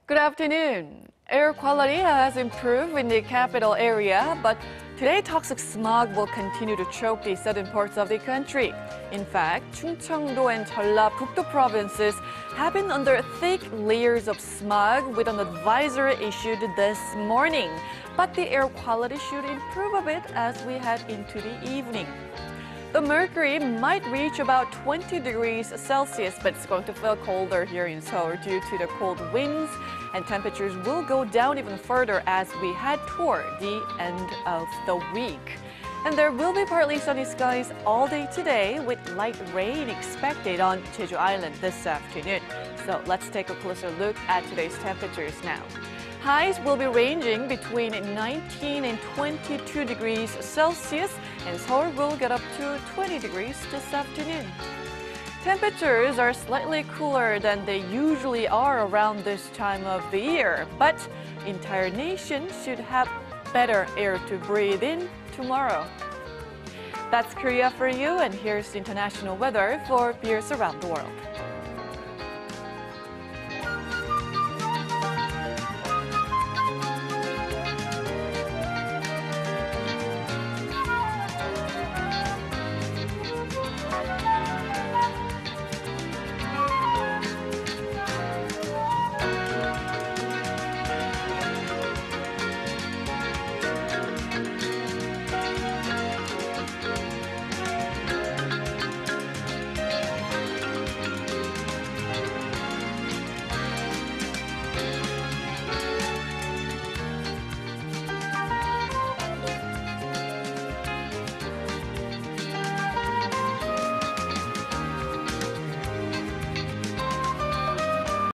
Good afternoon. Air quality has improved in the capital area, but today toxic smog will continue to choke the southern parts of the country. In fact, Chungcheongdo and Jeollabuk-do provinces have been under thick layers of smog with an advisory issued this morning. But the air quality should improve a bit as we head into the evening. The mercury might reach about 20 degrees Celsius, but it's going to feel colder here in Seoul due to the cold winds, and temperatures will go down even further as we head toward the end of the week. And there will be partly sunny skies all day today with light rain expected on Jeju Island this afternoon. So let's take a closer look at today's temperatures now. Highs will be ranging between 19 and 22 degrees Celsius, and Seoul will get up to 20 degrees this afternoon. Temperatures are slightly cooler than they usually are around this time of the year, but entire nation should have better air to breathe in tomorrow. That's Korea for you, and here's international weather for viewers around the world.